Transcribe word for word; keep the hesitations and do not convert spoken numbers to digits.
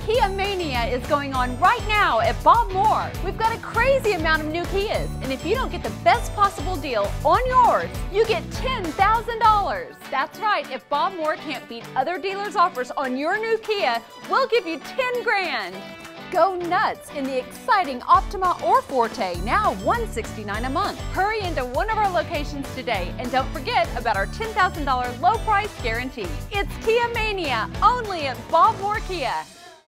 Kia Mania is going on right now at Bob Moore. We've got a crazy amount of new Kias, and if you don't get the best possible deal on yours, you get ten thousand dollars. That's right, if Bob Moore can't beat other dealers' offers on your new Kia, we'll give you ten grand. Go nuts in the exciting Optima or Forte, now one hundred sixty-nine dollars a month. Hurry into one of our locations today, and don't forget about our ten thousand dollar low price guarantee. It's Kia Mania, only at Bob Moore Kia.